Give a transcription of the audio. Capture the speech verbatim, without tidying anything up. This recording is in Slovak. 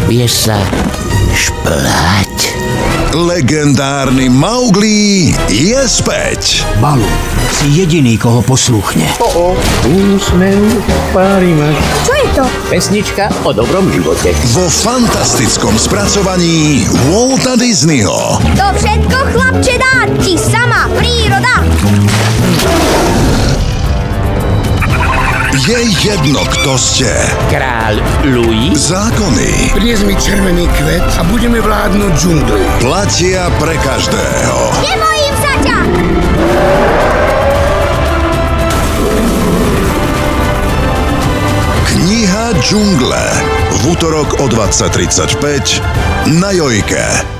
Vieš sa šplhať? Legendárny Mowgli je späť. Balu, si jediný, koho posluchne. O, úsmev pári mať. Čo je to? Pesnička o dobrom živote. Vo fantastickom spracovaní Walta Disneyho. To všetko, chlapče, dá ti sama príroda. Je jedno, kto ste. Kráľ Louis? Zákony Priez mi červený kvet a budeme vládnuť džungli. platia pre každého. Nebojím sa ťa. Kniha džungle. V útorok o dvadsať tridsaťpäť na Jojke.